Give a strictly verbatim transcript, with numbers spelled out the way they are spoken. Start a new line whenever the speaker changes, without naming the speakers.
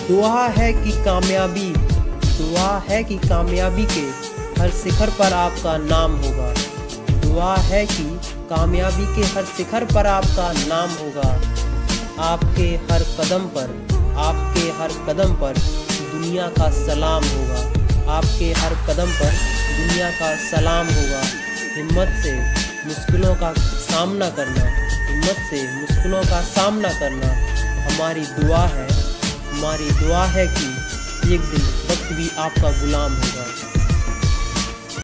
दुआ है कि कामयाबी दुआ है कि कामयाबी के हर शिखर पर आपका नाम होगा। दुआ है कि कामयाबी के हर शिखर पर आपका नाम होगा। आपके हर कदम पर आपके हर कदम पर दुनिया का सलाम होगा। आपके हर कदम पर दुनिया का सलाम होगा। हिम्मत से मुश्किलों का सामना करना हिम्मत से मुश्किलों का सामना करना हमारी दुआ है। हमारी दुआ है कि एक दिन वक्त भी आपका गुलाम होगा।